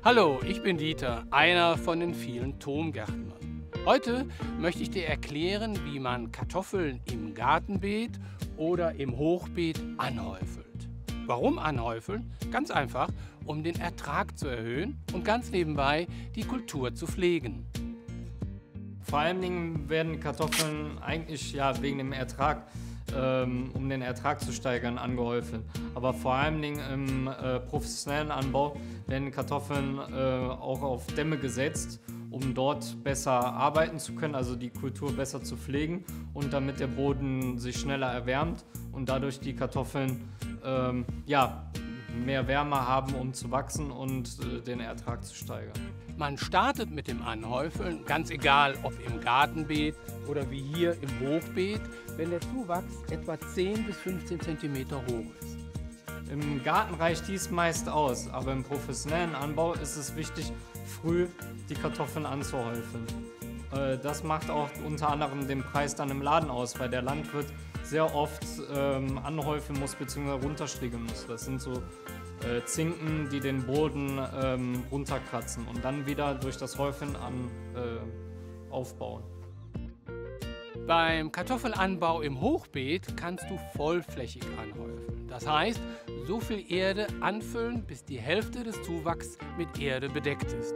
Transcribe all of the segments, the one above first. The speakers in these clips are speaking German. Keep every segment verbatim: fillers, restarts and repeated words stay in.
Hallo, ich bin Dieter, einer von den vielen Tomgärtnern. Heute möchte ich dir erklären, wie man Kartoffeln im Gartenbeet oder im Hochbeet anhäufelt. Warum anhäufeln? Ganz einfach, um den Ertrag zu erhöhen und ganz nebenbei die Kultur zu pflegen. Vor allen Dingen werden Kartoffeln eigentlich ja, wegen dem Ertrag, ähm, um den Ertrag zu steigern, angehäufelt. Aber vor allen Dingen im äh, professionellen Anbau werden Kartoffeln äh, auch auf Dämme gesetzt, um dort besser arbeiten zu können, also die Kultur besser zu pflegen und damit der Boden sich schneller erwärmt und dadurch die Kartoffeln ähm, ja, mehr Wärme haben, um zu wachsen und äh, den Ertrag zu steigern. Man startet mit dem Anhäufeln, ganz egal ob im Gartenbeet oder wie hier im Hochbeet, wenn der Zuwachs etwa zehn bis fünfzehn Zentimeter hoch ist. Im Garten reicht dies meist aus, aber im professionellen Anbau ist es wichtig, früh die Kartoffeln anzuhäufeln. Äh, das macht auch unter anderem den Preis dann im Laden aus, weil der Landwirt sehr oft ähm, anhäufeln muss bzw. runterstriegeln muss. Das sind so äh, Zinken, die den Boden ähm, runterkratzen und dann wieder durch das Häufeln an, äh, aufbauen. Beim Kartoffelanbau im Hochbeet kannst du vollflächig anhäufeln. Das heißt, so viel Erde anfüllen, bis die Hälfte des Zuwachs mit Erde bedeckt ist.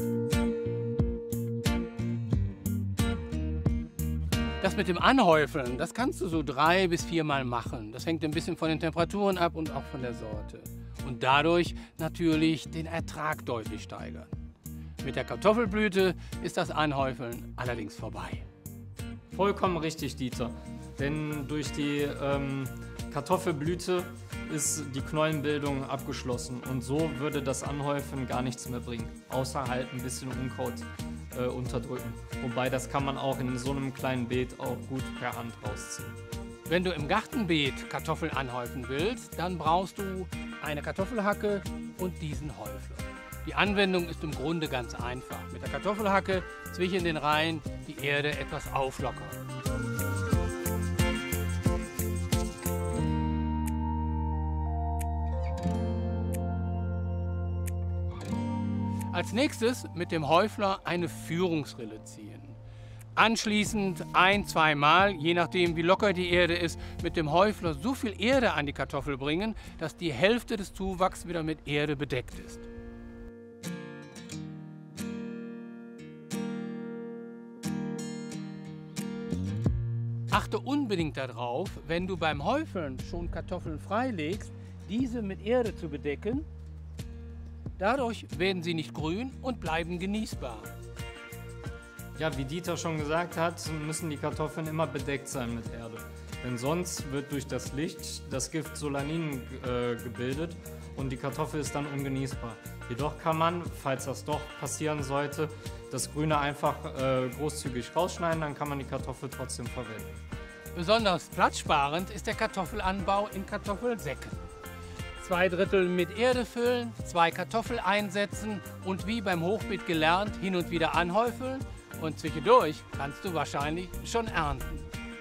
Das mit dem Anhäufeln, das kannst du so drei bis viermal machen. Das hängt ein bisschen von den Temperaturen ab und auch von der Sorte. Und dadurch natürlich den Ertrag deutlich steigern. Mit der Kartoffelblüte ist das Anhäufeln allerdings vorbei. Vollkommen richtig, Dieter. Denn durch die ähm, Kartoffelblüte ist die Knollenbildung abgeschlossen und so würde das Anhäufen gar nichts mehr bringen, außer halt ein bisschen Unkraut äh, unterdrücken. Wobei das kann man auch in so einem kleinen Beet auch gut per Hand rausziehen. Wenn du im Gartenbeet Kartoffeln anhäufen willst, dann brauchst du eine Kartoffelhacke und diesen Häufler. Die Anwendung ist im Grunde ganz einfach. Mit der Kartoffelhacke zwischen den Reihen die Erde etwas auflockern. Als nächstes mit dem Häufler eine Führungsrille ziehen. Anschließend ein-, zweimal, je nachdem wie locker die Erde ist, mit dem Häufler so viel Erde an die Kartoffel bringen, dass die Hälfte des Zuwachs wieder mit Erde bedeckt ist. Achte unbedingt darauf, wenn du beim Häufeln schon Kartoffeln freilegst, diese mit Erde zu bedecken. Dadurch werden sie nicht grün und bleiben genießbar. Ja, wie Dieter schon gesagt hat, müssen die Kartoffeln immer bedeckt sein mit Erde. Denn sonst wird durch das Licht das Gift Solanin äh, gebildet und die Kartoffel ist dann ungenießbar. Jedoch kann man, falls das doch passieren sollte, das Grüne einfach äh, großzügig rausschneiden, dann kann man die Kartoffel trotzdem verwenden. Besonders platzsparend ist der Kartoffelanbau in Kartoffelsäcken. Zwei Drittel mit Erde füllen, zwei Kartoffeln einsetzen und wie beim Hochbeet gelernt, hin und wieder anhäufeln und zwischendurch kannst du wahrscheinlich schon ernten.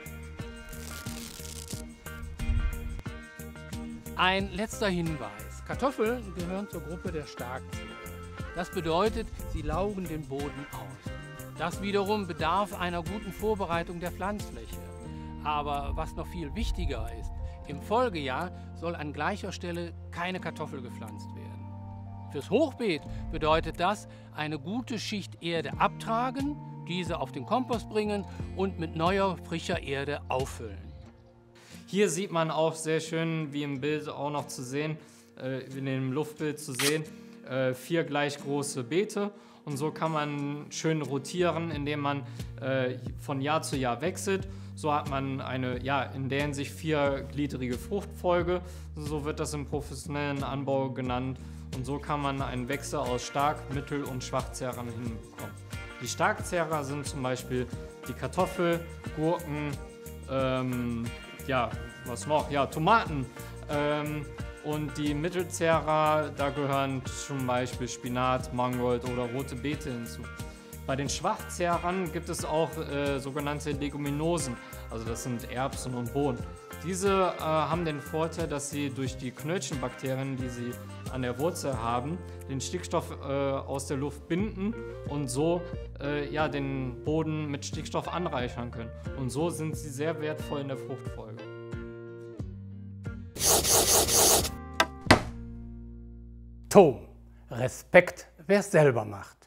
Ein letzter Hinweis. Kartoffeln gehören zur Gruppe der Starkzehrer. Das bedeutet, sie laugen den Boden aus. Das wiederum bedarf einer guten Vorbereitung der Pflanzfläche. Aber was noch viel wichtiger ist, im Folgejahr soll an gleicher Stelle keine Kartoffel gepflanzt werden. Fürs Hochbeet bedeutet das, eine gute Schicht Erde abtragen, diese auf den Kompost bringen und mit neuer, frischer Erde auffüllen. Hier sieht man auch sehr schön, wie im Bild auch noch zu sehen, äh, in dem Luftbild zu sehen, äh, vier gleich große Beete. Und so kann man schön rotieren, indem man äh, von Jahr zu Jahr wechselt. So hat man eine, ja, in der Hinsicht viergliedrige Fruchtfolge. So wird das im professionellen Anbau genannt. Und so kann man einen Wechsel aus Stark-, Mittel- und Schwachzehrern hinbekommen. Die Starkzehrer sind zum Beispiel die Kartoffel, Gurken, ähm, ja, was noch? Ja, Tomaten. Ähm, und die Mittelzehrer, da gehören zum Beispiel Spinat, Mangold oder rote Beete hinzu. Bei den Schwachzehrern gibt es auch äh, sogenannte Leguminosen, also das sind Erbsen und Bohnen. Diese äh, haben den Vorteil, dass sie durch die Knöllchenbakterien, die sie an der Wurzel haben, den Stickstoff äh, aus der Luft binden und so äh, ja, den Boden mit Stickstoff anreichern können. Und so sind sie sehr wertvoll in der Fruchtfolge. Tom, Respekt, wer es selber macht.